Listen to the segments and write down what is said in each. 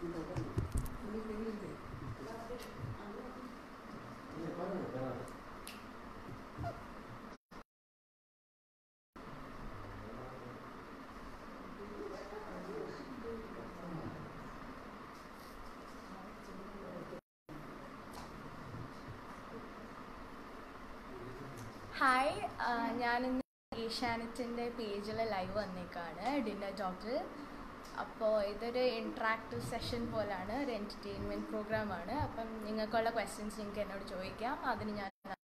Hi, ഞാനിന്ന് ഏഷ്യാനെറ്റിൻ്റെ പേജിൽ ലൈവ് വന്നേക്കാണ് ഡിന്നർ ടോക്കിൽ. അപ്പോൾ ഇതൊരു ഇൻട്രാക്റ്റീവ് സെഷൻ പോലാണ്, ഒരു എൻ്റർടൈൻമെൻറ്റ് പ്രോഗ്രാമാണ്. അപ്പം നിങ്ങൾക്കുള്ള ക്വസ്റ്റ്യൻസ് നിങ്ങൾക്ക് എന്നോട് ചോദിക്കാം, അതിന് ഞാൻ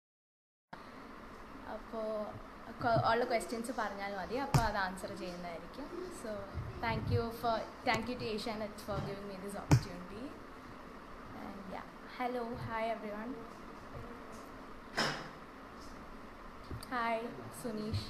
അപ്പോൾ ഉള്ള ക്വസ്റ്റ്യൻസ് പറഞ്ഞാൽ മതി, അപ്പോൾ അത് ആൻസർ ചെയ്യുന്നതായിരിക്കും. So thank you to Asianet for giving me this opportunity. And ya, hello, hi everyone. ഹായ് സുനീഷ്.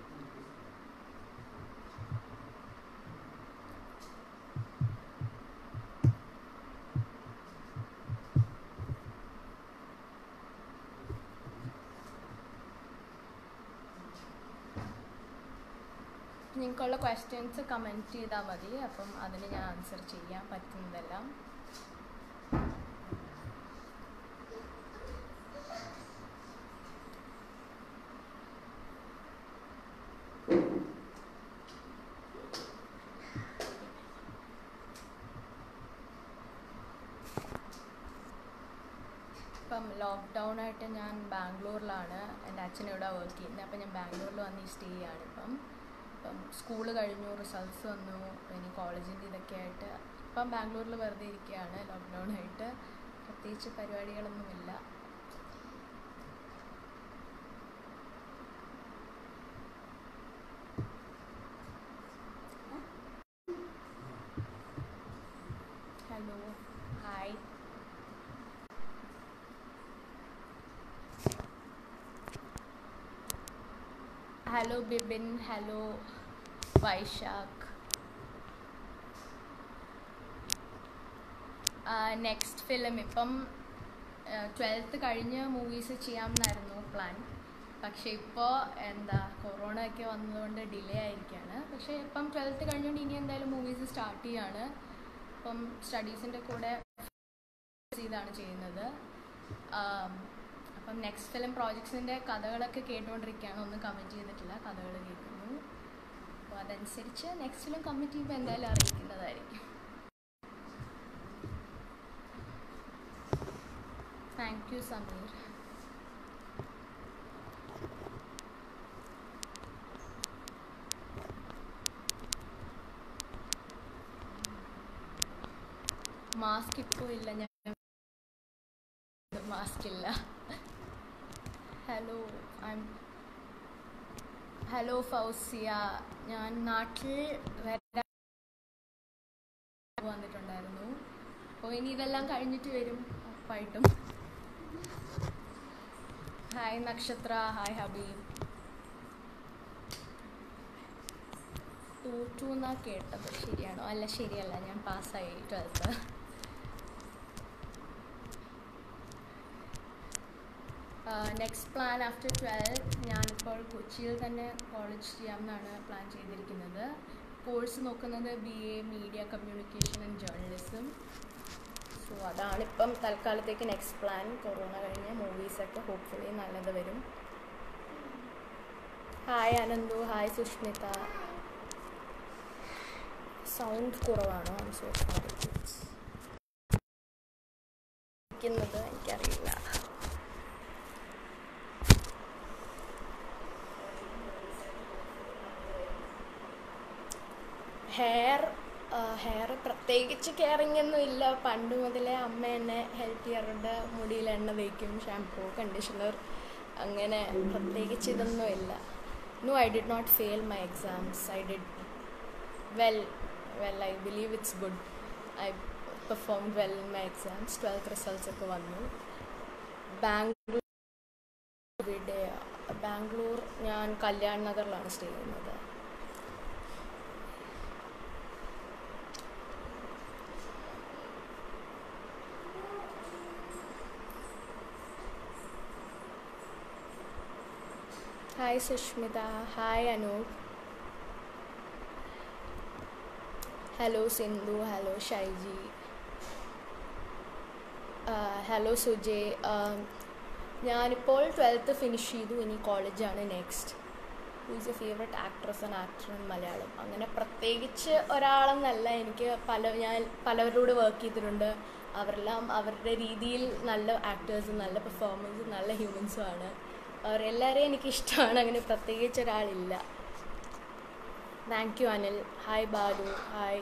നിങ്ങൾക്കുള്ള ക്വസ്റ്റ്യൻസ് കമൻറ്റ് ചെയ്താൽ മതി, അപ്പം അതിന് ഞാൻ ആൻസർ ചെയ്യാൻ പറ്റുന്നതെല്ലാം. ഇപ്പം ലോക്ക്ഡൗൺ ആയിട്ട് ഞാൻ ബാംഗ്ലൂരിലാണ്, എൻ്റെ അച്ഛനിവിടെ വർക്ക് ചെയ്യുന്നത്. അപ്പം ഞാൻ ബാംഗ്ലൂരിൽ വന്ന് സ്റ്റേ ചെയ്യാണ് ഇപ്പം സ്കൂൾ കഴിഞ്ഞു, റിസൾട്ട്സ് വന്നു, ഇനി കോളേജിൻ്റെ ഇതൊക്കെ ആയിട്ട് ഇപ്പം ബാംഗ്ലൂരിൽ വെറുതെ ഇരിക്കുകയാണ്. ലോക്ക്ഡൗൺ ആയിട്ട് പ്രത്യേകിച്ച് പരിപാടികളൊന്നുമില്ല. Hello, hi. Hello Bibin, hello Vaishakh. Next film ഇപ്പം 12th കഴിഞ്ഞ് മൂവീസ് ചെയ്യാമെന്നായിരുന്നു പ്ലാൻ. പക്ഷേ ഇപ്പോൾ കൊറോണ ഒക്കെ വന്നതുകൊണ്ട് ഡിലേ ആയിരിക്കുകയാണ്. പക്ഷേ ഇപ്പം 12th കഴിഞ്ഞുകൊണ്ട് ഇനി എന്തായാലും മൂവീസ് സ്റ്റാർട്ട് ചെയ്യാണ്. ഇപ്പം സ്റ്റഡീസിൻ്റെ കൂടെ ഇതാണ് ചെയ്യുന്നത്. അപ്പം നെക്സ്റ്റ് ഫിലിം പ്രോജക്ട്സിൻ്റെ കഥകളൊക്കെ കേട്ടുകൊണ്ടിരിക്കുകയാണ്. ഒന്നും കമ്മിറ്റ് ചെയ്തിട്ടില്ല, കഥകൾ കേൾക്കുന്നു. അപ്പോൾ അതനുസരിച്ച് നെക്സ്റ്റ് ഫിലിം കമ്മിറ്റ് ചെയ്യുമ്പോൾ എന്തായാലും അറിയിക്കുന്നതായിരിക്കും. Thank you Sameer. മാസ്ക് ഇപ്പോൾ ഇല്ല, ഞാൻ മാസ്ക് ഇല്ല. ഹലോ ഫൗസിയ. ഞാൻ നാട്ടിൽ വന്നിട്ടുണ്ടായിരുന്നു. അപ്പോൾ ഇനി ഇതെല്ലാം കഴിഞ്ഞിട്ട് വരും ഉറപ്പായിട്ടും. ഹായ് നക്ഷത്ര, ഹായ് ഹബീബ്. തോറ്റു എന്നാണ് കേട്ടത്, ശരിയാണോ? അല്ല, ശരിയല്ല, ഞാൻ പാസ്സായി 12th. Next plan after 12th ഞാനിപ്പോൾ കൊച്ചിയിൽ തന്നെ കോളേജ് ചെയ്യാമെന്നാണ് പ്ലാൻ ചെയ്തിരിക്കുന്നത്. കോഴ്സ് നോക്കുന്നത് BA media communication and journalism. So അതാണിപ്പം തൽക്കാലത്തേക്ക് നെക്സ്റ്റ് പ്ലാൻ. കൊറോണ കഴിഞ്ഞ് മൂവീസൊക്കെ ഹോപ്പ്ഫുള്ളി നല്ലത് വരും. Hi Ananthu, hi Sushmitha. Sound കുറവാണോ? എനിക്കറിയില്ല. ഹെയർ പ്രത്യേകിച്ച് കെയറിങ് ഒന്നും ഇല്ല. പണ്ട് മുതലേ അമ്മ എന്നെ ഹെൽപ്പ് ചെയ്യാറുണ്ട്. മുടിയിൽ എണ്ണ തേക്കും, ഷാംപൂ, കണ്ടീഷണർ, അങ്ങനെ പ്രത്യേകിച്ച് ഇതൊന്നും ഇല്ല. No, I did not fail my exams. I did well. I believe it's good. I performed well in my exams. 12th results ഒക്കെ വന്നു. ബാംഗ്ലൂർ ഞാൻ കല്യാൺ നഗറിലാണ് സ്റ്റേ ചെയ്യുന്നത്. Hi Sushmitha, hi Anoop. Hello Sindhu, hello Shaiji. Hello Sujay. ഞാനിപ്പോൾ 12th ഫിനിഷ് ചെയ്തു. ഇനി കോളേജാണ് next. Who is your favourite actress and actor in Malayalam? അങ്ങനെ പ്രത്യേകിച്ച് ഒരാളെന്നല്ല. ഞാൻ പലവരോട് വർക്ക് ചെയ്തിട്ടുണ്ട്. അവരെല്ലാം അവരുടെ രീതിയിൽ നല്ല ആക്ടേഴ്സും നല്ല പെർഫോമൻസും നല്ല ഹ്യൂമൻസും ആണ്. അവരെല്ലാവരെയും എനിക്കിഷ്ടമാണ്. അങ്ങനെ പ്രത്യേകിച്ച് ഒരാളില്ല. Thank you Anil. Hi Balu. Hi.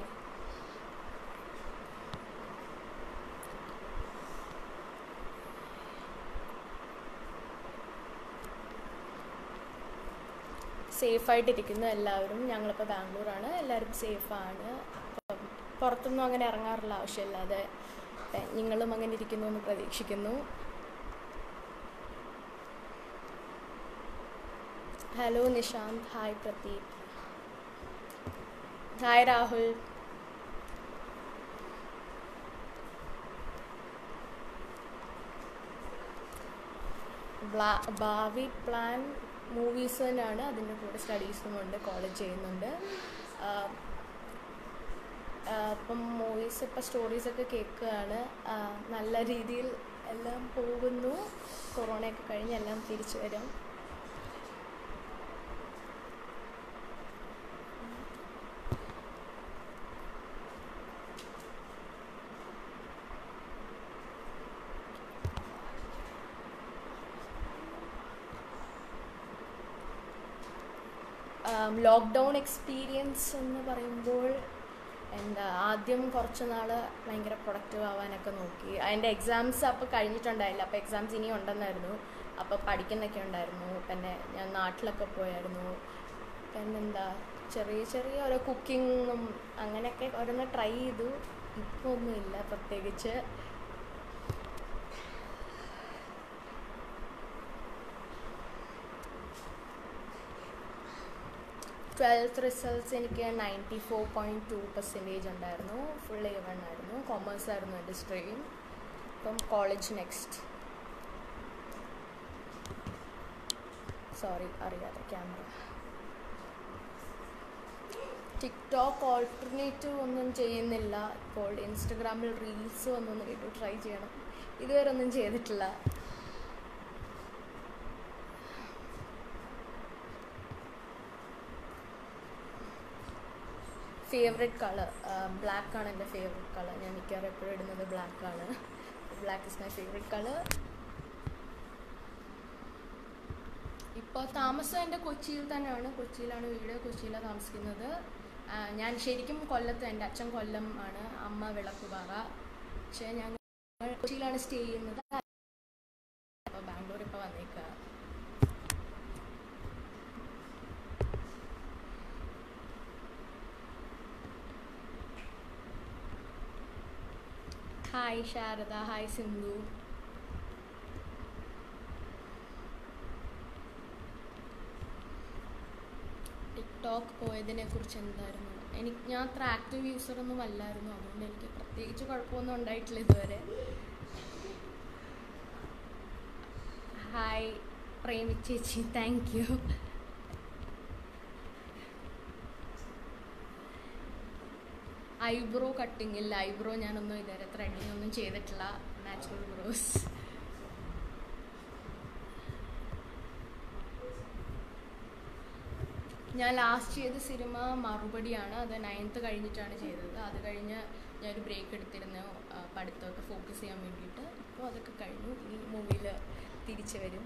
സേഫായിട്ടിരിക്കുന്നു എല്ലാവരും. ഞങ്ങളിപ്പോൾ ബാംഗ്ലൂരാണ്. എല്ലാവരും സേഫാണ്. അപ്പം പുറത്തൊന്നും അങ്ങനെ ഇറങ്ങാറുള്ള ആവശ്യമില്ലാതെ നിങ്ങളും അങ്ങനെ ഇരിക്കുന്നു എന്ന് പ്രതീക്ഷിക്കുന്നു. Hello Nishanth. Hi Pradeep. Hi Rahul. ഭാവി പ്ലാൻ മൂവീസ് തന്നെയാണ്. അതിൻ്റെ കൂടെ സ്റ്റഡീസും ഉണ്ട്. കോളേജ് ചെയ്യുന്നുണ്ട്. ഇപ്പം മൂവീസ്, ഇപ്പം സ്റ്റോറീസൊക്കെ കേൾക്കുകയാണ്. നല്ല രീതിയിൽ എല്ലാം പോകുന്നു. കൊറോണയൊക്കെ കഴിഞ്ഞ് എല്ലാം തിരിച്ചു വരും. ലോക്ക്ഡൗൺ എക്സ്പീരിയൻസ് എന്ന് പറയുമ്പോൾ ആദ്യം കുറച്ച് നാൾ ഭയങ്കര പ്രൊഡക്റ്റീവ് ആവാനൊക്കെ നോക്കി. അതിൻ്റെ എക്സാംസ് അപ്പോൾ കഴിഞ്ഞിട്ടുണ്ടായില്ല. അപ്പോൾ എക്സാംസ് ഇനിയും ഉണ്ടെന്നായിരുന്നു. അപ്പോൾ പഠിക്കുന്നൊക്കെ ഉണ്ടായിരുന്നു. പിന്നെ ഞാൻ നാട്ടിലൊക്കെ പോയായിരുന്നു. പിന്നെന്താ ചെറിയ ഓരോ കുക്കിങ്ങും അങ്ങനെയൊക്കെ ഓരോന്ന് ട്രൈ ചെയ്തു. ഇപ്പോൾ ഒന്നുമില്ല പ്രത്യേകിച്ച്. ട്വൽത്ത് റിസൾട്ട്സ് എനിക്ക് 94.2% ഉണ്ടായിരുന്നു. ഫുൾ A1 ആയിരുന്നു. കൊമേഴ്സ് ആയിരുന്നു എൻ്റെ സ്ട്രീം. ഇപ്പം കോളേജ് നെക്സ്റ്റ്. സോറി, അറിയാതെ ക്യാമറ. ടിക്ടോക്ക് ഓൾട്ടർനേറ്റീവ് ഒന്നും ചെയ്യുന്നില്ല ഇപ്പോൾ. ഇൻസ്റ്റഗ്രാമിൽ റീൽസ് വന്നൊന്ന് കേട്ടു, ട്രൈ ചെയ്യണം. ഇതുവരെ ഒന്നും ചെയ്തിട്ടില്ല. ഫേവറേറ്റ് കളർ ബ്ലാക്കാണ്. എൻ്റെ ഫേവറേറ്റ് കളർ. ഞാൻ മിക്കവാറും എപ്പോഴും ഇടുന്നത് ബ്ലാക്കാണ്. Black is my favourite colour. ഇപ്പോൾ താമസം എൻ്റെ കൊച്ചിയിൽ തന്നെയാണ്. കൊച്ചിയിലാണ് വീട്. കൊച്ചിയിലാണ് താമസിക്കുന്നത്. ഞാൻ ശരിക്കും കൊല്ലത്ത്. എൻ്റെ അച്ഛൻ കൊല്ലം ആണ്, അമ്മ വിളക്കുപാറ. പക്ഷേ ഞങ്ങൾ കൊച്ചിയിലാണ് സ്റ്റേ ചെയ്യുന്നത്. അപ്പോൾ ബാംഗ്ലൂർ ഇപ്പോൾ വന്നേക്കുക. Hi Sharada. Hi Sindhu. TikTok പോയതിനെ കുറിച്ച് എന്തായിരുന്നു? ഞാൻ അത്ര ആക്റ്റീവ് യൂസറൊന്നും അല്ലായിരുന്നു. അതുകൊണ്ട് എനിക്ക് പ്രത്യേകിച്ച് കുഴപ്പമൊന്നും ഉണ്ടായിട്ടില്ല ഇതുവരെ. ഹായ് പ്രേമി ചേച്ചി. Thank you. ഐബ്രോ കട്ടിങ് ഇല്ല. ഐബ്രോ ഞാനൊന്നും ഇതുവരെ ത്രെഡിങ് ഒന്നും ചെയ്തിട്ടില്ല. Natural brows. ഞാൻ ലാസ്റ്റ് ചെയ്ത സിനിമ മറുപടിയാണ്. അത് 9th കഴിഞ്ഞിട്ടാണ് ചെയ്തത്. അത് കഴിഞ്ഞ് ഞാനൊരു ബ്രേക്ക് എടുത്തിരുന്നു പഠിത്തമൊക്കെ ഫോക്കസ് ചെയ്യാൻ വേണ്ടിയിട്ട്. ഇപ്പോൾ അതൊക്കെ കഴിഞ്ഞു. ഈ മൂവിയിൽ തിരിച്ചു വരും.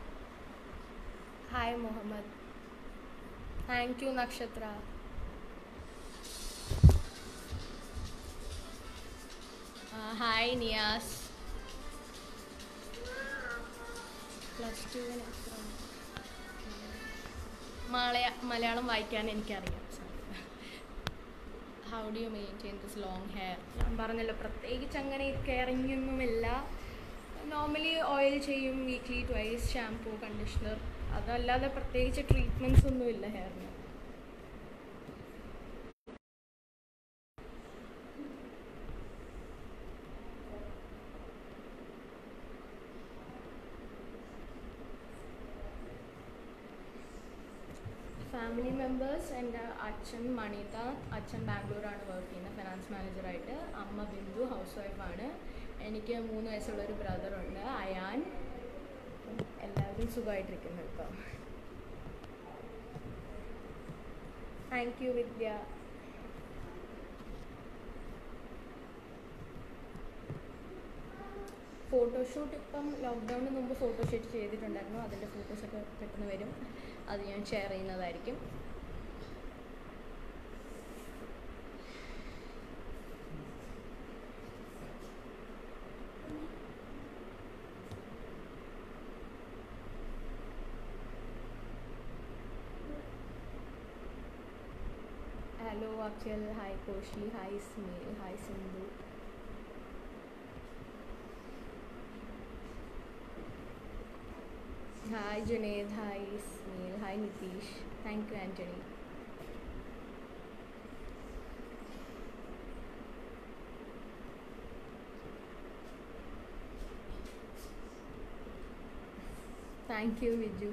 Hi Muhammad. Thank you Nakshatra. Hi Niyas. +2 എത്ര? മലയാളം വായിക്കാൻ എനിക്കറിയാം. How do you maintain this long hair? ഞാൻ പറഞ്ഞല്ലോ, പ്രത്യേകിച്ച് അങ്ങനെ കെയറിങ്ങൊന്നുമില്ല. നോർമലി ഓയിൽ ചെയ്യും, വീക്ക്ലി 2 ഷാംപൂ, കണ്ടീഷണർ. അതല്ലാതെ പ്രത്യേകിച്ച് ട്രീറ്റ്മെൻറ്റ്സ് ഒന്നുമില്ല ഹെയറിന്. ഫാമിലി മെമ്പേഴ്സ്: എൻ്റെ അച്ഛൻ മണിത. അച്ഛൻ ബാംഗ്ലൂരാണ് വർക്ക് ചെയ്യുന്നത്, ഫിനാൻസ് മാനേജറായിട്ട്. അമ്മ ബിന്ദു, ഹൗസ് വൈഫാണ്. എനിക്ക് 3 വയസ്സുള്ളൊരു ബ്രദറുണ്ട്, അയാൻ. എല്ലാവരും സുഖമായിട്ടിരിക്കുന്നു ഇപ്പം. Thank you Vidya. ഫോട്ടോഷൂട്ട് ഇപ്പം ലോക്ക്ഡൗണിന് മുമ്പ് ഫോട്ടോഷൂട്ട് ചെയ്തിട്ടുണ്ടായിരുന്നു. അതിൻ്റെ ഫോട്ടോസൊക്കെ പെട്ടെന്ന് വരും, അത് ഞാൻ ഷെയർ ചെയ്യുന്നതായിരിക്കും. Hello Akhil, hi Koshy, hi Smeel, hi Sindhu. Hi Juned, hi Smeel, hi Nitheesh. Thank you Antony. Thank you Viju.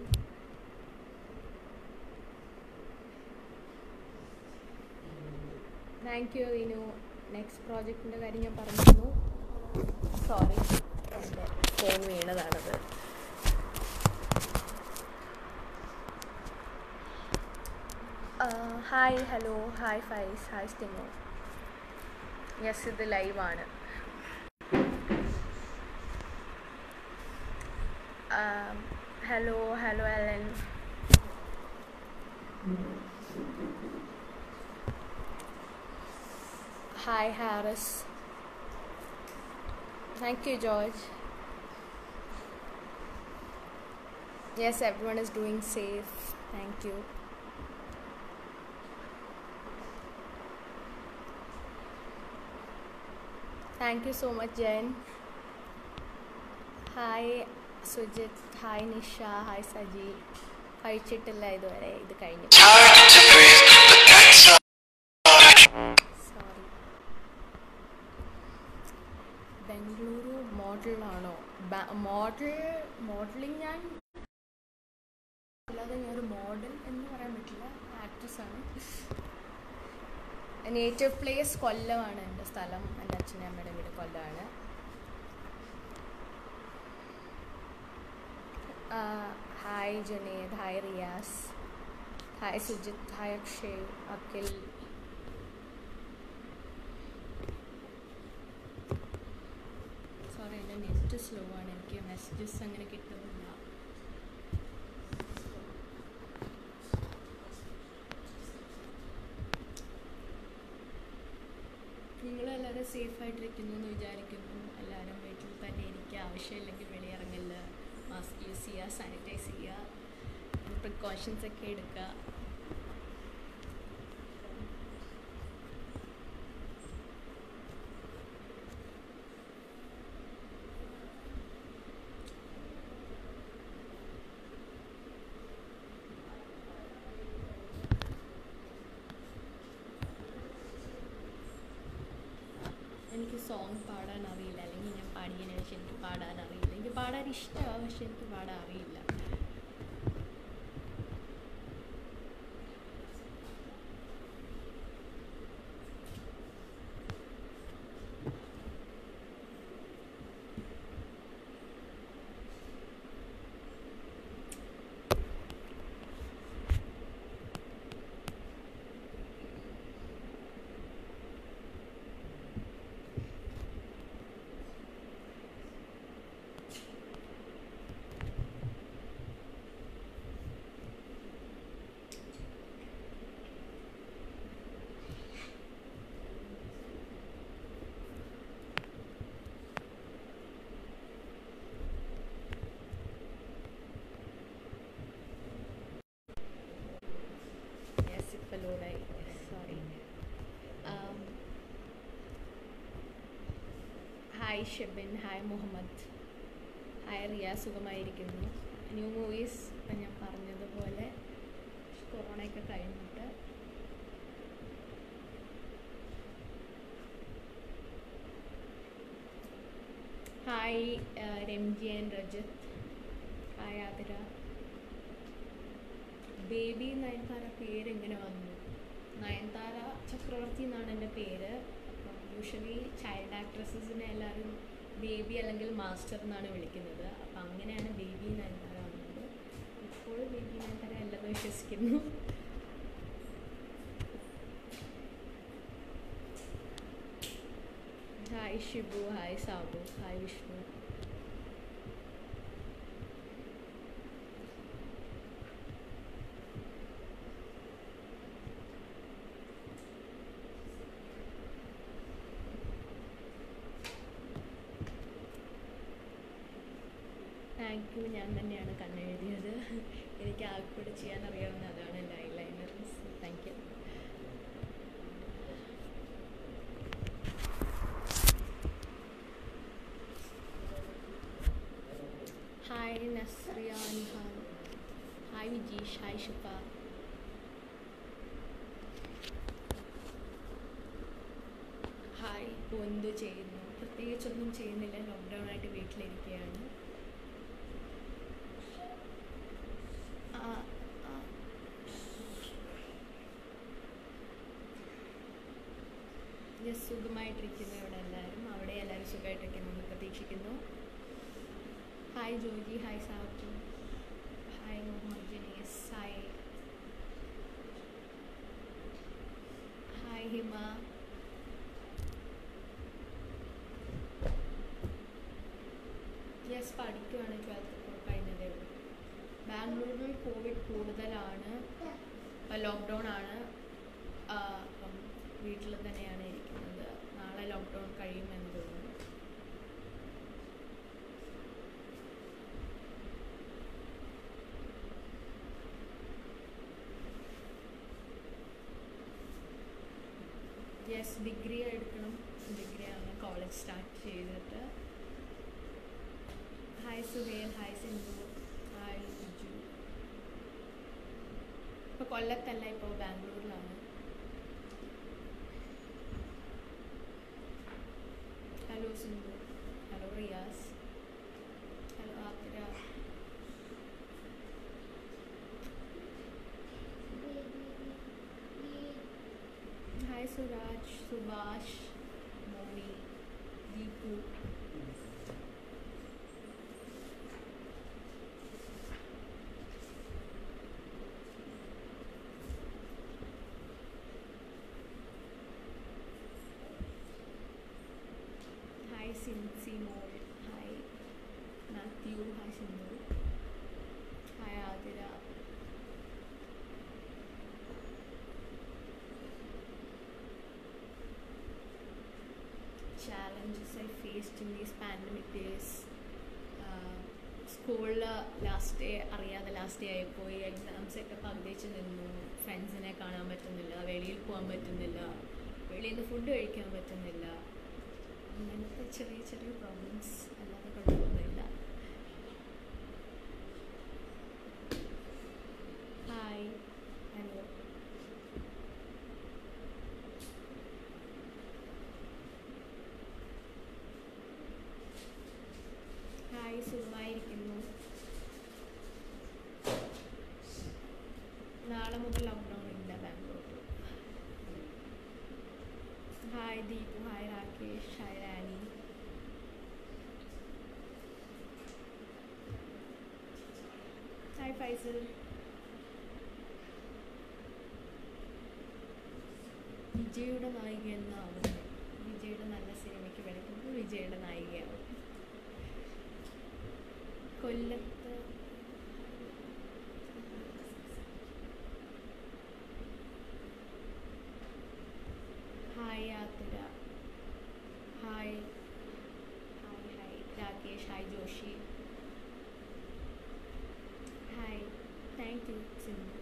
Thank you Vinu. Next പ്രോജക്റ്റിൻ്റെ കാര്യം ഞാൻ പറഞ്ഞിരുന്നു. സോറി, എൻ്റെ ഫോൺ വീണതാണത്. Hi, hello, hi Faiz, hi Stimo. Yes, ഇത് ലൈവാണ്. Hello, hello Elan. Hi Harris. Thank you George. Yes, everyone is doing safe. Thank you. Thank you so much Jen. Hi Sujit, hi Nisha, hi Saji. കഴിച്ചിട്ടില്ല ഇതുവരെ, ഇത് കഴിഞ്ഞു. Sorry. Bengaluru മോഡലാണോ? Modelling ഞാൻ അല്ലാതെ ഞാനൊരു model എന്ന് പറയാൻ പറ്റില്ല, ആക്ട്രസ്സാണ്. നേറ്റീവ് പ്ലേസ് കൊല്ലമാണ് എൻ്റെ സ്ഥലം. എൻ്റെ അച്ഛനും അമ്മയുടെ വീട് കൊല്ലമാണ്. Hi Juned, hi Riyas, hi Sujith, hi Akshay, Akhil. Sorry, എൻ്റെ നെറ്റ് സ്ലോ ആണ്, എനിക്ക് മെസ്സേജസ് അങ്ങനെ കിട്ടുന്നില്ല. നിങ്ങളെല്ലാവരും സേഫായിട്ടിരിക്കുന്നു എന്ന് വിചാരിക്കുന്നു. എല്ലാവരും വീട്ടിൽ തന്നെ ഇരിക്കുക, ആവശ്യമില്ലെങ്കിൽ വെളിയിറങ്ങില്ല. മാസ്ക് യൂസ് ചെയ്യുക, സാനിറ്റൈസ് ചെയ്യുക, പ്രിക്കോഷൻസ് ഒക്കെ എടുക്കുക. എനിക്ക് സോങ് പാടാൻ അറിയില്ല, അല്ലെങ്കിൽ ഞാൻ പാടിയതിന് ശേഷം എനിക്ക് പാടാൻ അറിയില്ല. എനിക്ക് പാടാൻ ഇഷ്ടമാണ്, പക്ഷെ എനിക്ക് പാടാൻ അറിയില്ല. Hi Shebin, hi Muhammad, hi Riya. സുഖമായിരിക്കുന്നു. ന്യൂ മൂവീസ് ഇപ്പം ഞാൻ പറഞ്ഞതുപോലെ കൊറോണയൊക്കെ കഴിഞ്ഞിട്ട് hi Ramji and Rajath, hi Athira. Baby Nayanthara പേരെങ്ങനെ വന്നു? നയൻതാര ചക്രവർത്തി എന്നാണ് എൻ്റെ പേര്. അപ്പം യൂഷ്വലി ചൈൽഡ് ആക്ട്രസസിനെ എല്ലാവരും ബേബി അല്ലെങ്കിൽ മാസ്റ്റർ എന്നാണ് വിളിക്കുന്നത്. അപ്പം അങ്ങനെയാണ് ബേബി നയൻതാര വന്നത്. ഇപ്പോൾ ബേബി നയൻതാര അല്ലെന്ന് വിശ്വസിക്കുന്നു. Hi Shibu, hi Sabu, hi Vishnu. Thank you. ഞാൻ തന്നെയാണ് കണ്ണെഴുതിയത്. എനിക്ക് ആൾക്കൂടെ ചെയ്യാൻ അറിയാവുന്ന അതാണ് എൻ്റെ eyeliner. Thank you. Hi Nazriya Nihal, hi Vijeesh, hi Shifa. Hi. ഇപ്പോൾ എന്ത് ചെയ്യുന്നു? പ്രത്യേകിച്ചൊന്നും ചെയ്യുന്നില്ല, ലോക്ക്ഡൗൺ ആയിട്ട് വീട്ടിലിരിക്കുകയാണ്. സുഖമായിട്ടിരിക്കുന്നു ഇവിടെ എല്ലാവരും. അവിടെ എല്ലാവരും സുഖമായിട്ടിരിക്കുന്നു പ്രതീക്ഷിക്കുന്നു. Hi Joji, hi Sabu, hi Muhammad Janees, hi Hima. Yes, പഠിക്കുവാണ്. 12th കഴിഞ്ഞതേ ഉള്ളൂ. ബാംഗ്ലൂരിൽ കോവിഡ് കൂടുതലാണ്, ലോക്ക്ഡൗൺ ആണ്. അപ്പം വീട്ടിൽ തന്നെയാണ് ഇരിക്കുന്നത്. നാളെ ലോക്ക്ഡൗൺ കഴിയുമെന്ന് തോന്നുന്നു. യെസ്, ഡിഗ്രി എടുക്കണം. ഡിഗ്രിയാണ് കോളേജ് സ്റ്റാർട്ട് ചെയ്തിട്ട്. Hi Suhail, hi Sindhu, hi Biju. ഇപ്പോൾ കൊല്ലത്തല്ല, ഇപ്പോൾ ബാംഗ്ലൂരിലാണ്. Hello Sindhu, hello Riyas, hello Athira. Hi Suraj, Subhash, Moni, Deepu. Hi Sincy മോൾ, hi Mathew, hi Sindhu, hi Athira. Challenges I faced in these pandemic days. സ്കൂളിൽ ലാസ്റ്റ് ഡേ അറിയാതെ ലാസ്റ്റ് ഡേ ആയിപ്പോയി. എക്സാംസൊക്കെ പകുതിച്ച് നിന്നു. ഫ്രണ്ട്സിനെ കാണാൻ പറ്റുന്നില്ല, വെളിയിൽ പോകാൻ പറ്റുന്നില്ല, വെളിയിൽ നിന്ന് ഫുഡ് കഴിക്കാൻ പറ്റുന്നില്ല. അങ്ങനത്തെ ചെറിയ ചെറിയ പ്രോബ്ലംസ്, അല്ലാതെ കുഴപ്പമൊന്നുമില്ല. Hi, hello. ഹായ്, സുഖമായിരിക്കുന്നു. നാളെ മുതൽ ലോക്ക്ഡൗൺ ഇല്ല ബാംഗ്ലൂരിൽ. Hi Deepu, hi Rakesh, hi Rani. Hi Faisal. വിജയുടെ നായിക എന്നാവുന്നത്. വിജയുടെ നല്ല സിനിമയ്ക്ക് വിളിക്കുമ്പോൾ വിജയുടെ നായികയാവും. കൊല്ലത്ത് hi Athira, hi hi hi Rakesh, hi Joshi, hi. Thank you Sindhu.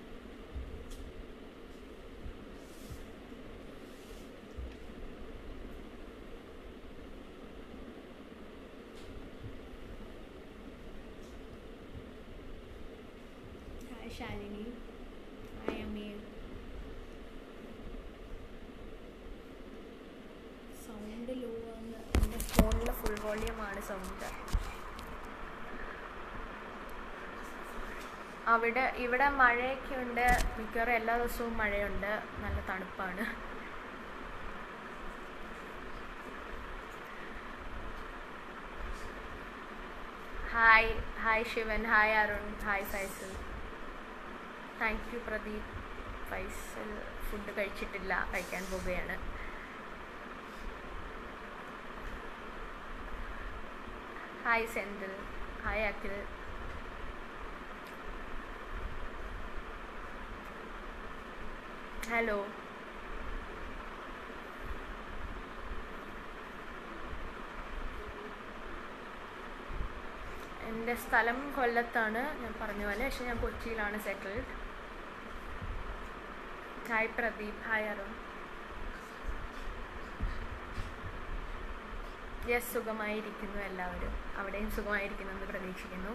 Hi Shalini, hi Ameer. Sound low ആണ്. എൻ്റെ ഫോണിൽ ഫുൾ വോളിയമാണ് സൗണ്ട്. ഇവിടെ മഴയൊക്കെ ഉണ്ട്. മിക്കവാറും എല്ലാ ദിവസവും മഴയുണ്ട്. നല്ല തണുപ്പാണ്. Hi hi Shivan, hi Arun, hi Faisal. Thank you Pradeep. Faisal food കഴിച്ചിട്ടില്ല, കഴിക്കാൻ പോവുകയാണ്. Hi Senthil, hi Akhil. Hello. എൻ്റെ സ്ഥലം കൊല്ലത്താണ്, ഞാൻ പറഞ്ഞ പോലെ. പക്ഷെ ഞാൻ കൊച്ചിയിലാണ് settled. Hi Pradeep, hi Arun. Yes, സുഖമായിരിക്കുന്നു എല്ലാവരും. അവിടെയും സുഖമായിരിക്കുന്നു എന്ന് പ്രതീക്ഷിക്കുന്നു.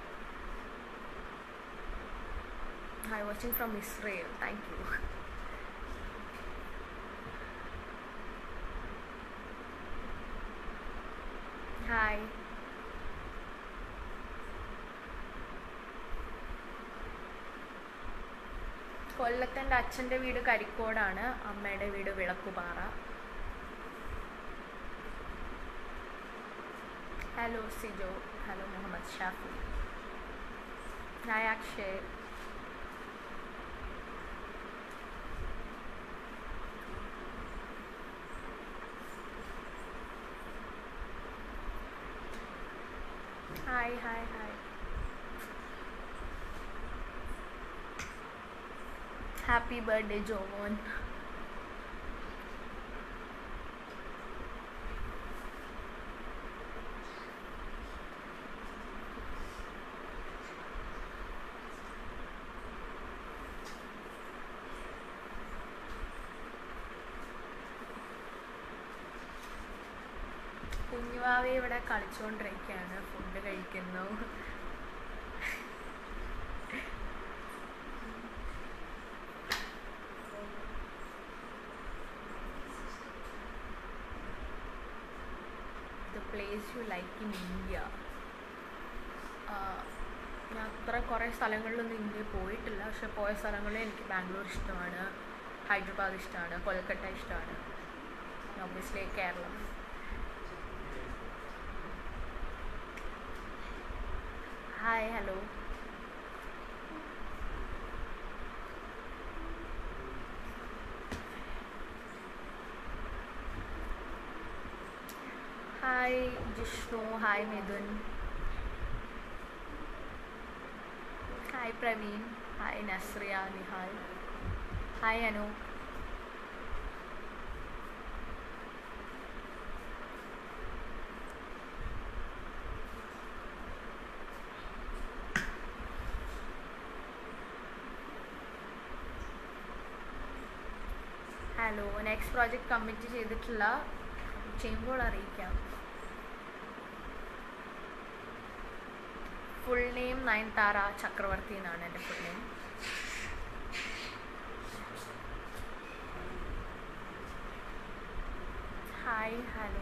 Hi, watching from Israel. Thank you. Hi. കൊല്ലത്തെൻ്റെ അച്ഛൻ്റെ വീട് കരിക്കോടാണ്, അമ്മയുടെ വീട് വിളക്കുപാറ. Hello Sijo, hello Muhammad Shafi. Hi Akshay. Hi hi hi. Happy birthday Jomon. കുഞ്ഞുവാവി ഇവിടെ കളിച്ചുകൊണ്ടിരിക്കുകയാണ്, ഫുഡ് കഴിക്കുന്നു. The place you like in India. ഞാൻ അത്ര കുറേ സ്ഥലങ്ങളിലൊന്നും ഇന്ത്യയിൽ പോയിട്ടില്ല. പക്ഷെ പോയ സ്ഥലങ്ങളിൽ എനിക്ക് ബാംഗ്ലൂർ ഇഷ്ടമാണ്, ഹൈദരാബാദ് ഇഷ്ടമാണ്, കൊൽക്കട്ട ഇഷ്ടമാണ്, obviously Keralam. Hi hello. Hi Jishnu, hi Mithun, hi Praveen, hi Nazriya Nihal, hi Anu. Hello. Next project commit ചെയ്തിട്ടില്ല, ചെയ്യുമ്പോൾ അറിയിക്കാം. ഫുൾ നെയിം നയൻതാര ചക്രവർത്തി എന്നാണ് എൻ്റെ full name. Hi hello.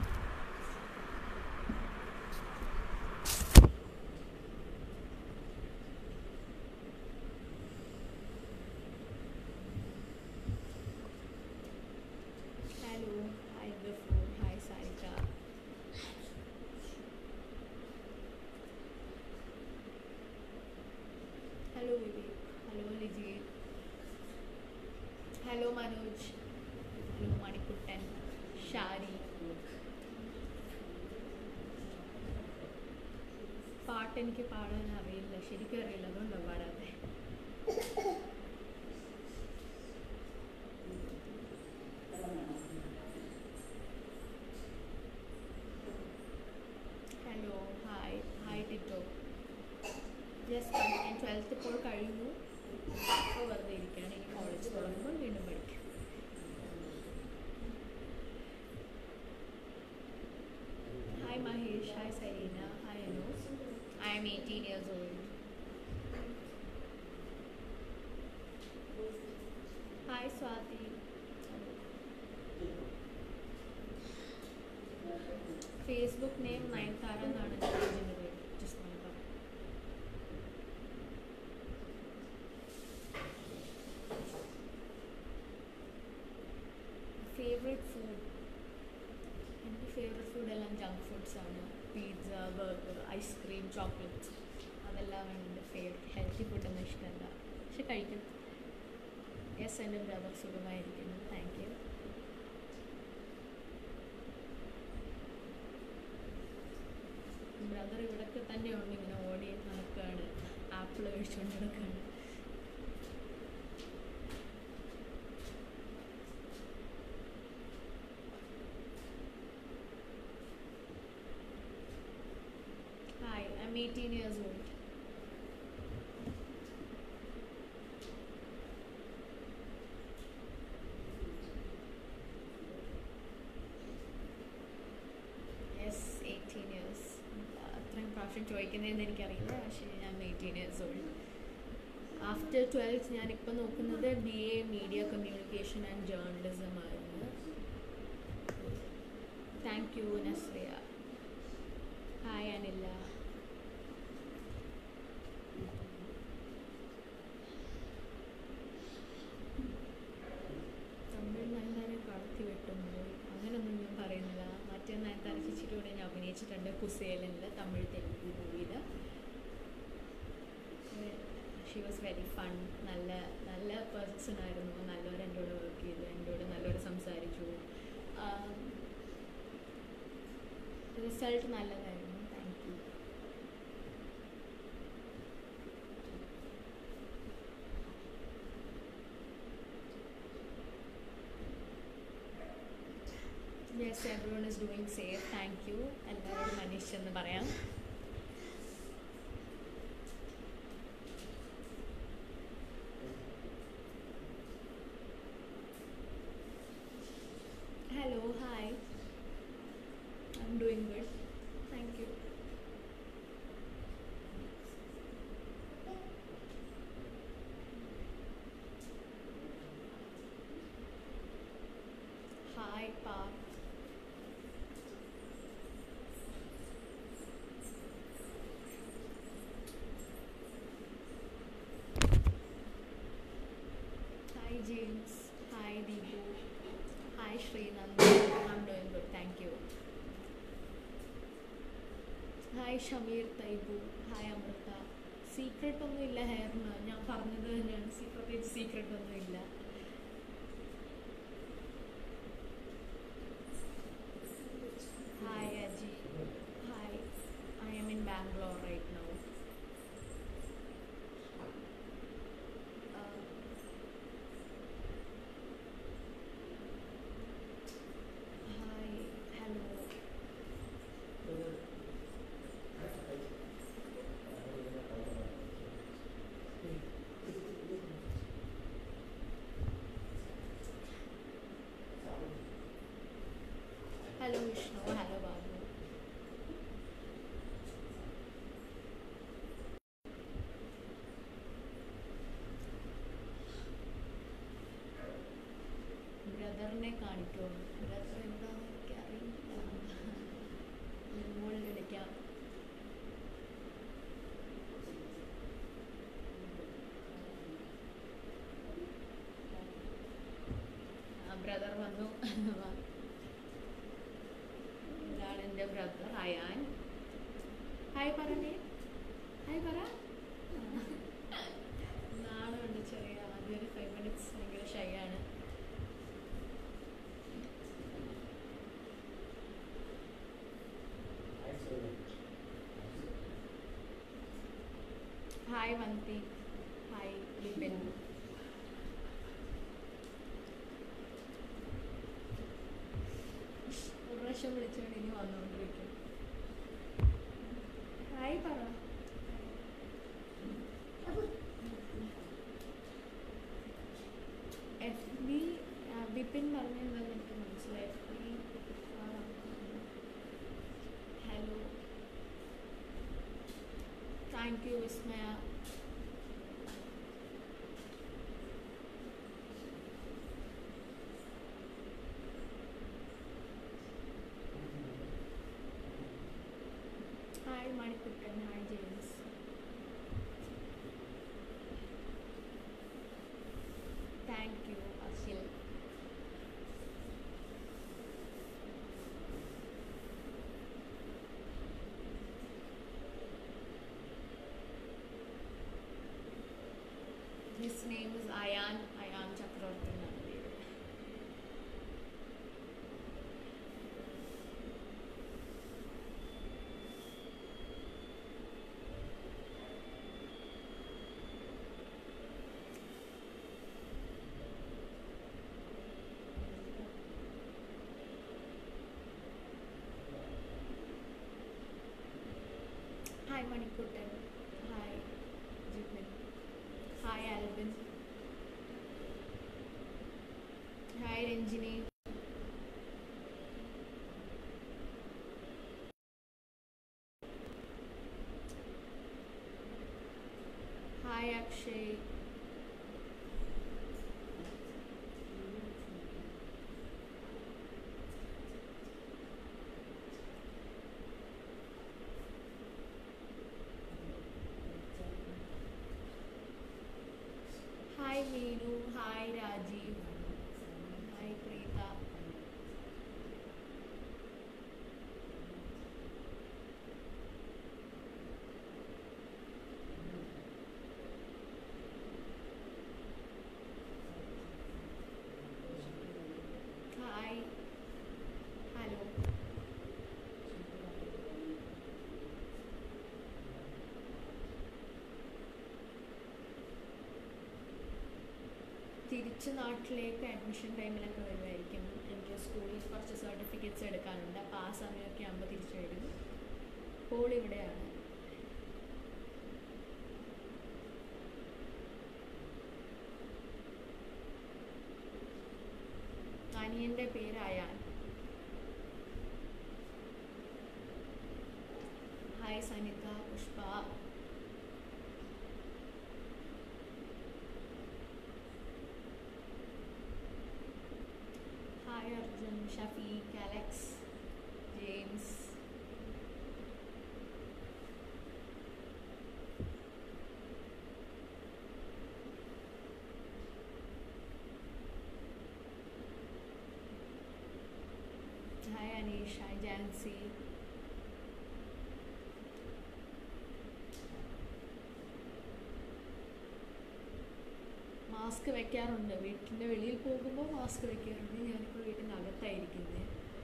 Hello. Hi Gafoor, hi Sarika. Hello Vivek, hello Liji, hello Manoj, hello Manikkuttan, Shari. പാട്ട് എനിക്ക് പാടാൻ അറിയില്ല, ശരിക്കും അറിയില്ല, അതുകൊണ്ടാണ് പാടാതെ. Hello hi hi Tito. Just ഞാൻ 12th ഇപ്പോൾ കഴിഞ്ഞു, ഇപ്പോൾ വെറുതെ ഇരിക്കുകയാണ്. ഇനി കോളേജ് തുടങ്ങുമ്പോൾ വീണ്ടും പഠിക്കും. Hi Mahesh, hi Sareena, hi Anu. I am 18 years old. Hi Swati. Facebook name Nayanthara എന്നാണ് പേജിൻ്റെ പേര്. ജസ്റ്റ് നോക്കാം. ഫേവറേറ്റ് ഫുഡ്, എനിക്ക് ഫേവറേറ്റ് ഫുഡ് എല്ലാം ജങ്ക് ഫുഡ്സ് ആണ്. പിസ്സ, ബർഗർ, ഐസ്ക്രീം, ചോക്ലേറ്റ്, അതെല്ലാം എൻ്റെ ഫേവറേറ്റ്. ഹെൽത്തി ഫുഡൊന്നും ഇഷ്ടമല്ല, പക്ഷെ കഴിക്കും. യെസ്, എൻ്റെ ബ്രദർ സുഖമായിരിക്കുന്നു, താങ്ക് യു. ബ്രദർ ഇവിടൊക്കെ തന്നെയുണ്ട്, ഇങ്ങനെ ഓടി നടക്കുകയാണ്, ആപ്പിൾ കഴിച്ചുകൊണ്ട് നടക്കുകയാണ്. Hi, I'm 18 years old. Yes, 18 years. അത്രയും പ്രാവശ്യം ചോദിക്കുന്നതെന്ന് എനിക്കറിയില്ല, പക്ഷേ ഞാൻ 18 years old. ആഫ്റ്റർ 12th ഞാനിപ്പോൾ നോക്കുന്നത് BA media communication and journalism ആയിരുന്നു. Thank you Nazriya. Hi Anila. Tamil നയൻതാരെ കടത്തി വെട്ടുമ്പോൾ അങ്ങനെയൊന്നും ഞാൻ പറയുന്നില്ല. മറ്റേ നയൻതാര ചേച്ചിയുടെ കൂടെ ഞാൻ അഭിനയിച്ചിട്ടുണ്ട് കുസേലിൻ്റെ തമിഴ് തെലുഗു മൂവിയിൽ. She was very fun. നല്ല നല്ല പേഴ്സൺ ആയിരുന്നു. നല്ലവർ എൻ്റെ കൂടെ വർക്ക് ചെയ്തു, എൻ്റെ കൂടെ നല്ലവർ സംസാരിച്ചു. റിസൾട്ട് നല്ലതായിരുന്നു. Thank you. Yes, everyone is doing safe. Thank you. എല്ലാവരോടും അന്വേഷിച്ചെന്ന് പറയാം. Hello, hi. I M doing good, thank you. Hi പാ. Hi James. Hi Deepu. Hi Sreenand. I M doing good, thank you. Hi Shameer Thaibu. Hi Amritha. Secret ഒന്നും ഇല്ല ഹെയറിന്, ഞാൻ പറഞ്ഞത് തന്നെയാണ്. പ്രത്യേകിച്ച് സീക്രട്ട് ഒന്നും ഇല്ല. Hi Aji. Hi, I am in Bangalore right now. Hi, hello. Hello Vishnu. Hello Babu. ബ്രദറിനെ കാണിക്കുമോ? ബ്രദർ എന്താണെന്ന് എനിക്കറിയില്ല. മുകളിൽ വിളിക്കാം. ബ്രദർ വന്നു. ഇതാണ് എൻ്റെ ബ്രദർ അയാൻ. ഹായ് പറഞ്ഞേ. ഹായ് പറ. നാണമുണ്ട് ചെറിയ. ആദ്യം ഒരു 5 minutes ഭയങ്കര ഷൈ ആണ്. ഹായ് വന്തി. ഹായ് ലിബിൻ. ഒരു പ്രാവശ്യം വിളിച്ചുകൊണ്ട് ഇനി വന്നുകൊണ്ടിരിക്കും. ഹായ് പറ. FB വിപിൻ പറഞ്ഞെന്താന്ന് എനിക്ക് മനസ്സിലായി. FB. Hello, thank you Vismaya. Hi Manikuttan. Hi James. Thank you Akhil. Hi Manikuttan, hi Jibin, hi Albin, hi Ranjini, hi Akshay, hi Meenu, hi Rajeev, hi Preetha, hi hello. തിരിച്ച് നാട്ടിലേക്ക് അഡ്മിഷൻ ടൈമിലൊക്കെ വരുമായിരിക്കും. എനിക്ക് സ്കൂളിൽ കുറച്ച് സർട്ടിഫിക്കറ്റ്സ് എടുക്കാനുണ്ട്. അപ്പോൾ ആ സമയമൊക്കെ ആകുമ്പോൾ തിരിച്ചു വരും. ഇപ്പോൾ ഇവിടെയാണ്. അനിയൻ്റെ പേര് Ayaan. Hi Sanitha, Pushpa, hi Arjun, Shafeeq, Alex, James, hi Aneesh, hi Jancy, mask വെക്കാറുണ്ട്. വീട്ടിൻ്റെ വെളിയിൽ പോകുമ്പോൾ മാസ്ക് വെക്കാറുണ്ട്. ഞാനിപ്പോൾ വീട്ടിൻ്റെ അകത്തായിരിക്കുന്നത്.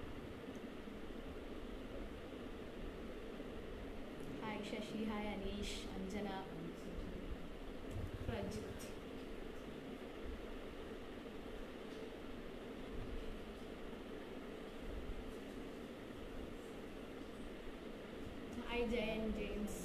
Hi Sasi, hi Aneesh, Anjana, Prajith, hi Jayan, James,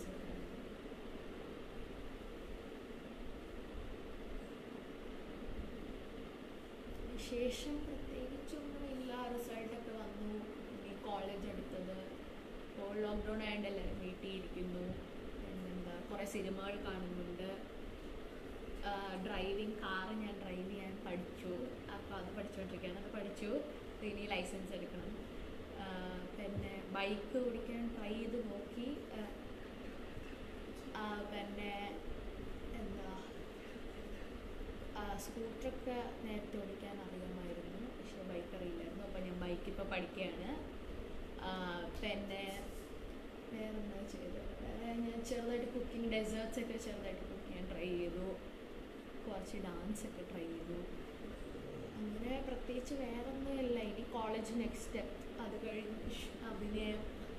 വിശേഷം പ്രത്യേകിച്ചൊന്നുമില്ല. റിസൾട്ടൊക്കെ വന്നു. ഇനി കോളേജ് എടുത്തത്. ഇപ്പോൾ ലോക്ക്ഡൗൺ ആയതുകൊണ്ട് എല്ലാവരും വീട്ടിൽ ഇരിക്കുന്നു. പിന്നെന്താ, കുറേ സിനിമകൾ കാണുന്നുണ്ട്. ഡ്രൈവിങ്, കാറ് ഞാൻ ഡ്രൈവ് ചെയ്യാൻ പഠിച്ചു. അപ്പോൾ അത് പഠിച്ചുകൊണ്ടിരിക്കുകയാണ്. അത് പഠിച്ചു. ഇനി ലൈസൻസ് എടുക്കണം. പിന്നെ ബൈക്ക് ഓടിക്കാൻ ട്രൈ ചെയ്ത് നോക്കി. പിന്നെ എന്താ, സ്കൂട്ടറൊക്കെ നേരത്തെ ഓടിക്കാൻ അറിയാമായിരുന്നു. പക്ഷേ ബൈക്ക് അറിയില്ലായിരുന്നു. അപ്പോൾ ഞാൻ ബൈക്ക് ഇപ്പോൾ പഠിക്കുകയാണ്. പിന്നെ വേറെന്താ ചെയ്തത്? വേറെ ഞാൻ ചെറുതായിട്ട് കുക്കിംഗ്, ഡെസേർട്ട്സ് ഒക്കെ ചെറുതായിട്ട് കുക്ക് ചെയ്യാൻ ട്രൈ ചെയ്തു. കുറച്ച് ഡാൻസൊക്കെ ട്രൈ ചെയ്തു. അങ്ങനെ പ്രത്യേകിച്ച് വേറൊന്നുമില്ല. ഇനി കോളേജ് നെക്സ്റ്റ് സ്റ്റെപ്പ്. അത് കഴിഞ്ഞ് അഭിനയം.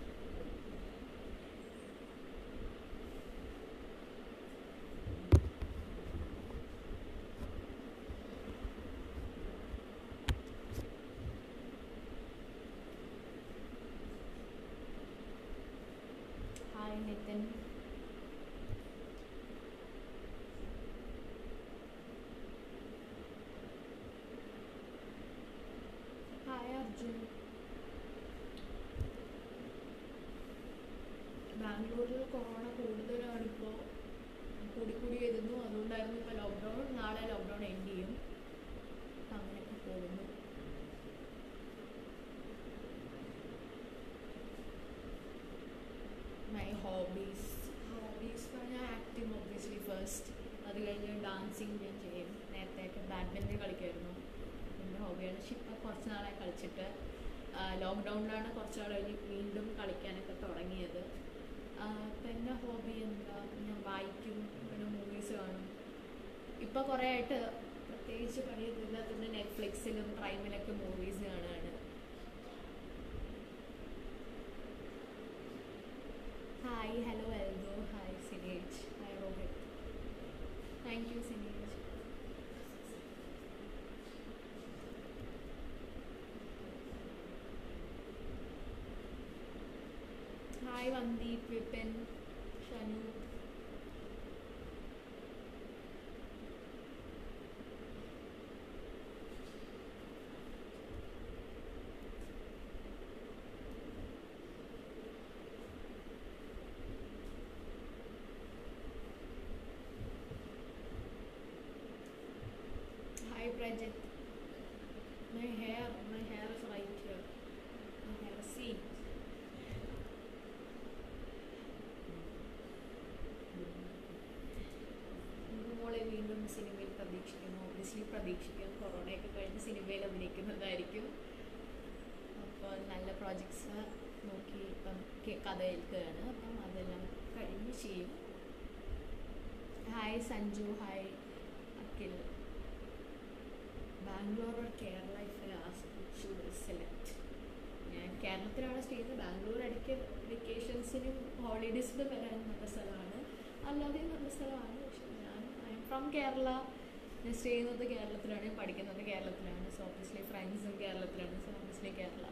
Hi Nithin, hi Arjun. ബാംഗ്ലൂരിൽ കൊറോണ കൂടുതലാണിപ്പോൾ. കൂടി വരുന്നു. അതുകൊണ്ടായിരുന്നു ഇപ്പോൾ ലോക്ക്ഡൗൺ. നാളെ ലോക്ക്ഡൗൺ എൻഡ് ചെയ്യും. അങ്ങനെയൊക്കെ പോകുന്നു. മൈ ഹോബീസ് പറഞ്ഞാൽ ആക്ടിങ് ഒബ്വിയസ്ലി ഫസ്റ്റ്. അത് കഴിഞ്ഞ് ഡാൻസിങ് ഞാൻ ചെയ്യും. നേരത്തെയൊക്കെ ബാഡ്മിൻ്റൺ കളിക്കുമായിരുന്നു. എൻ്റെ ഹോബിയാണ്. പക്ഷെ ഇപ്പോൾ കുറച്ച് നാളായി കളിച്ചിട്ട്. ലോക്ക്ഡൗണിലാണ് കുറച്ച് നാൾ കഴിഞ്ഞ് വീണ്ടും കളിക്കാനൊക്കെ തുടങ്ങിയത്. പിന്നെ ഹോബി എന്താ, ഞാൻ വായിക്കും. പിന്നെ മൂവീസ് കാണും. ഇപ്പോൾ കുറേ ആയിട്ട് പ്രത്യേകിച്ച് പണിയൊന്നുമില്ലാത്തതുകൊണ്ട് നെറ്റ്ഫ്ലിക്സിലും പ്രൈമിലൊക്കെ മൂവീസ് കാണുകയാണ്. Hi, hello Eldho, hi Sinej, hi Rohit. Thank you Sinej. Hi Vandeep, Vipin, Tanu. Hi Prajit. My hair is right here. My hair, see. മോളെ വീണ്ടും സിനിമയിൽ പ്രതീക്ഷിക്കുന്നു. ഒബ്വിയസ്ലി പ്രതീക്ഷിക്കും. കൊറോണയൊക്കെ കഴിഞ്ഞ് സിനിമയിൽ അഭിനയിക്കുന്നതായിരിക്കും. അപ്പോൾ നല്ല പ്രോജക്ട്സ് നോക്കി ഇപ്പം കഥ ഏൽക്കുകയാണ്. അപ്പം അതെല്ലാം കഴിഞ്ഞ് ചെയ്യും. Hi Sanju, hi Akhil. Bangalore or Kerala if I ask which you will select? ഞാൻ കേരളത്തിലാണ് സ്റ്റേ ചെയ്യുന്നത്. ബാംഗ്ലൂർ ഇടയ്ക്ക് വെക്കേഷൻസിനും ഹോളിഡേയ്സിനും വരാൻ നല്ല സ്ഥലമാണ്, അല്ലാതെയും നല്ല സ്ഥലമാണ്. പക്ഷേ ഐ എം ഫ്രം കേരള. ഞാൻ സ്റ്റേ ചെയ്യുന്നത് കേരളത്തിലാണ്, പഠിക്കുന്നത് കേരളത്തിലാണ്. സോ ഓബ്വിയസ്ലി ഫ്രണ്ട്സും കേരളത്തിലാണ്. So obviously Kerala.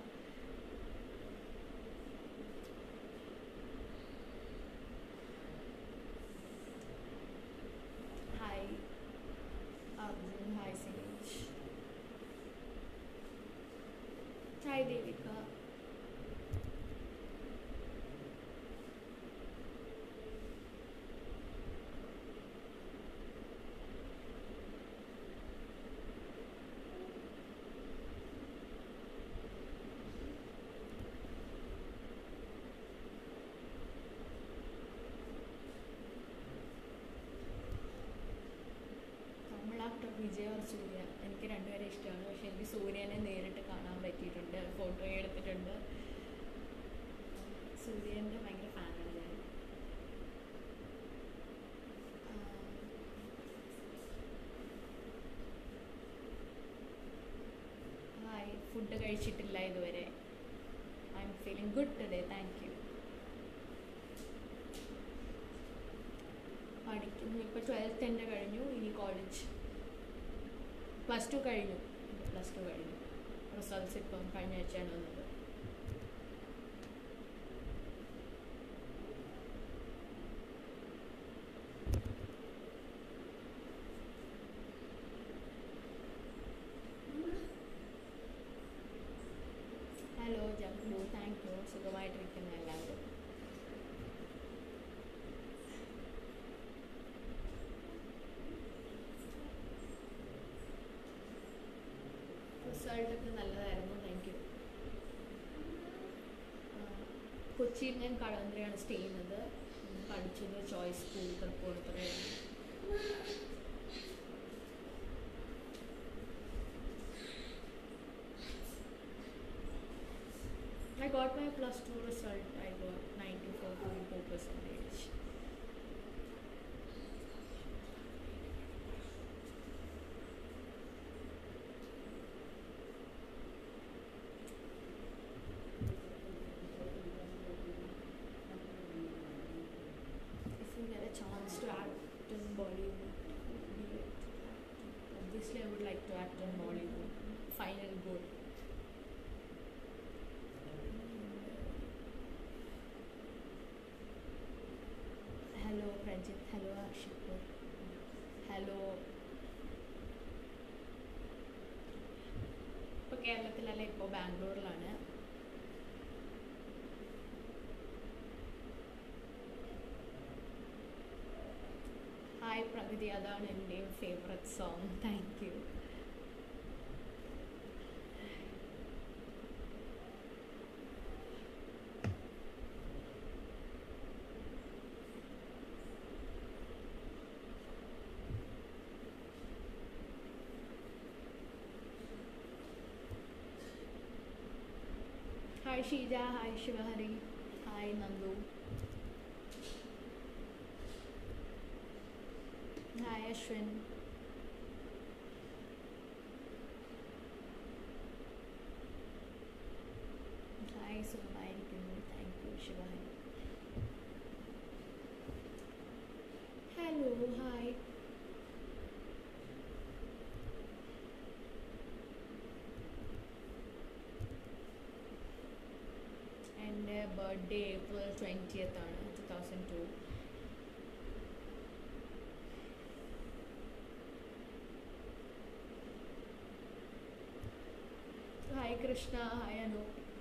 Hi Arjun, hi Sinesh, hi Devika. Actor Vijay or Surya? എനിക്ക് രണ്ടുപേരെ ഇഷ്ടമാണ്. പക്ഷെ എനിക്ക് സൂര്യനെ നേരിട്ട് കാണാൻ പറ്റിയിട്ടുണ്ട്, ഫോട്ടോ എടുത്തിട്ടുണ്ട്. സൂര്യൻ്റെ ഭയങ്കര ഫാനാണ് ഞാൻ. ഹായ്, ഫുഡ് കഴിച്ചിട്ടില്ല ഇതുവരെ. I'm feeling good today, thank you. പഠിക്കുന്നു. ഇപ്പോൾ 12th എൻ്റെ കഴിഞ്ഞു. ഇനി കോളേജ്. +2 കഴിഞ്ഞു. +2 കഴിഞ്ഞു. റിസൾട്ട്സ് ഇപ്പം കഴിഞ്ഞ ആഴ്ചയാണ് വന്നത്. Hello Jambu, thank you. സുഖമായിട്ടിരിക്കുന്ന എല്ലാവരും. റിസൾട്ടൊക്കെ നല്ലതായിരുന്നു, താങ്ക് യു. കൊച്ചിയിൽ ഞാൻ കടവന്ത്രയാണ് സ്റ്റേ ചെയ്യുന്നത്. പഠിച്ചത് ചോയ്സ് സ്കൂൾ തൃപ്പൂണിത്തുറയാണ്. I got my +2 result. I got 94.4%. If you get a chance to act in Bollywood, obviously I would like to act in Bollywood. Final goal. Hello Pranjit, hello Ashipur, hello. ഇപ്പോൾ കേരളത്തിലല്ല, ഇപ്പോൾ ബാംഗ്ലൂരിലാണ്. Hi Prakriti, അതാണ് എൻ്റെയും favourite song, thank you. Hi Sheeja, hi Shivahari, hi Nandu, hi Ashwin. Hi സുഖമായിരിക്കുന്നു, thank you Sivahari. Hello, hi. എൻ്റെ birthday April 20th ആണ്, 2002. Krishna, hi Anu.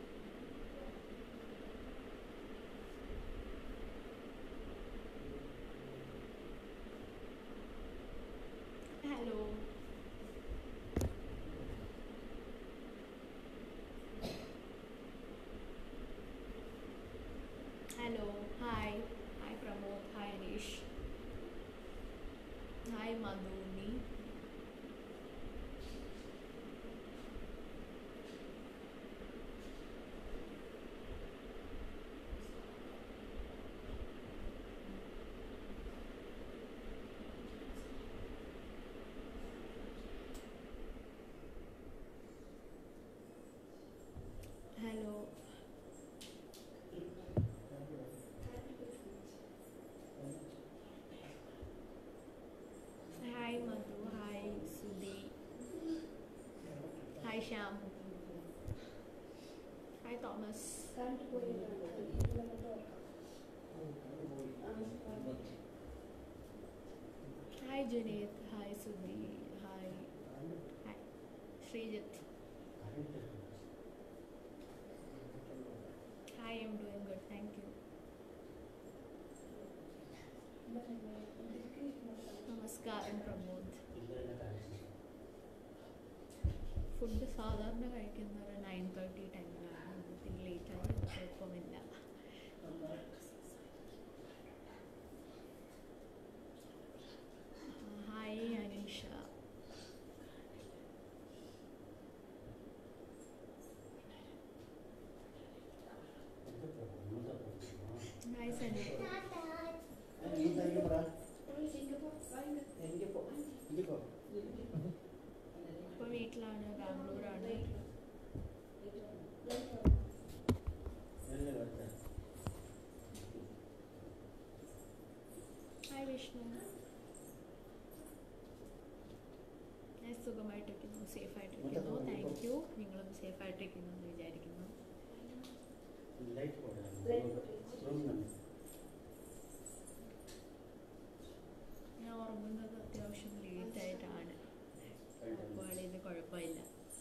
Hello. Hello, hi. Hi Pramod, hi Aneesh, hi Madhuni. Hello. Hi Madhu, hi Sudhi, hi Shyam, hi Thomas. Hi Juneeth, hi Sudhi, hi hi Sreejith. Hi, I M doing good, thank you. നമസ്കാരം Pramod. Food സാധാരണ കഴിക്കുന്നത് 9:30 ടൈമിലാണ്. ഇത്തിരി ലേറ്റായി, കുഴപ്പമില്ല. Hi Aneesha. Hi Sanu. ഇപ്പോൾ വീട്ടിലാണ്, ബാംഗ്ലൂരാണ്. ഹായ് വിഷ്ണു. ഞാൻ സുഖമായിട്ടിരിക്കുന്നു, സേഫായിട്ടിരിക്കുന്നു, താങ്ക് യു. നിങ്ങളും സേഫായിട്ടിരിക്കുന്നു എന്ന് വിചാരിക്കുന്നു. ഞാൻ ഉറങ്ങുന്നത് അത്യാവശ്യം ലേറ്റായിട്ടാണ്, അപ്പോൾ ഇത് കുഴപ്പമില്ല.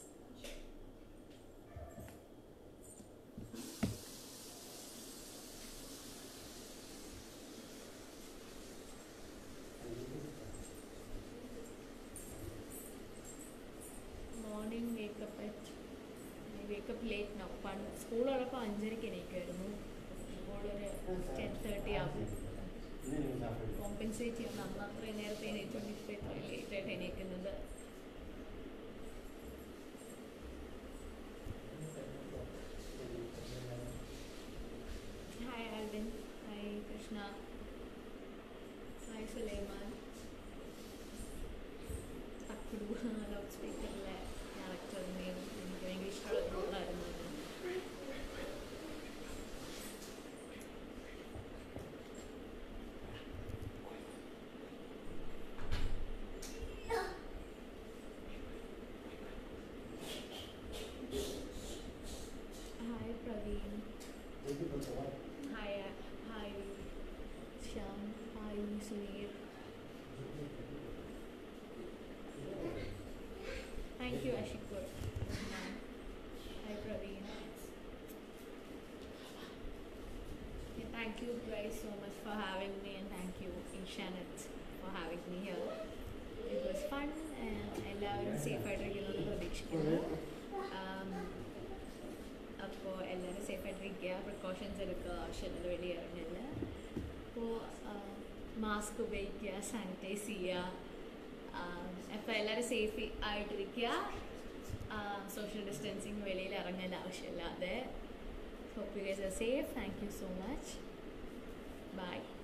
Morning wake up late now. സ്കൂളുള്ളപ്പോൾ 5:30 എണീക്കുമായിരുന്നു. ഇപ്പോൾ ഒരു 10:30 ആകും. കോമ്പൻസേറ്റ് ചെയ്യാൻ നമ്മൾ അത്രയും നേരത്തെ എണീറ്റുകൊണ്ട് ഇപ്പോൾ ഇത്ര ലേറ്റായിട്ട് എണീക്കുന്നത്. Hi Alvin, hi Krishna, hi Sulaiman. അക്കുടു ലൗഡ് സ്പീക്കറിലെ ക്യാരക്ടറിനെയും എനിക്ക് ഭയങ്കര ഇഷ്ടമുള്ള റോളായിരുന്നു. Hi Praveen, hi Shyam, hi Suneer. Thank you Ashikkur. Hi Praveen. Thank you guys so much for having me, and thank you Ishanet for having me here. It was fun. എല്ലാവരും സേഫായിട്ടിരിക്കുന്നത് പ്രതീക്ഷിക്കുന്നു. അപ്പോൾ എല്ലാവരും സേഫായിട്ടിരിക്കുക, പ്രിക്കോഷൻസ് എടുക്കുക, ആവശ്യമുള്ളത് വെളിയിൽ ഇറങ്ങില്ല. അപ്പോൾ മാസ്ക് ഉപയോഗിക്കുക, സാനിറ്റൈസ് ചെയ്യുക. അപ്പോൾ എല്ലാവരും സേഫ് ആയിട്ടിരിക്കുക. സോഷ്യൽ ഡിസ്റ്റൻസിങ്, വെളിയിൽ ഇറങ്ങേണ്ട ആവശ്യമില്ലാതെ. Hope you guys are safe. Thank you so much. Bye.